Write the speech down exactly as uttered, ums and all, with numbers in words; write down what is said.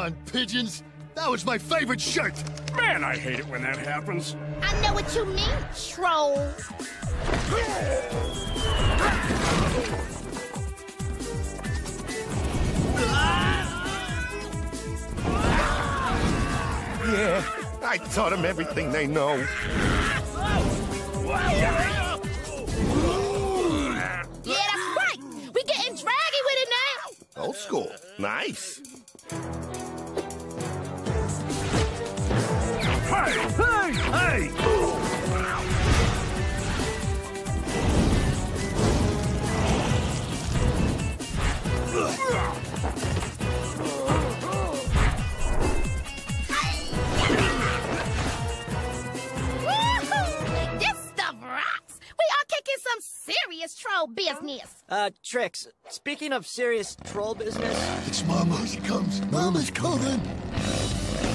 on, pigeons. That was my favorite shirt. Man, I hate it when that happens. I know what you mean, troll. Yeah, I taught them everything they know. Yeah, that's right. We getting draggy with it now. Old school. Nice. Hey! Hey! Hey! Woohoo! This stuff rocks. We are kicking some serious troll business. Uh, Trix, speaking of serious troll business... It's Mama. Here she comes. Mama's coming.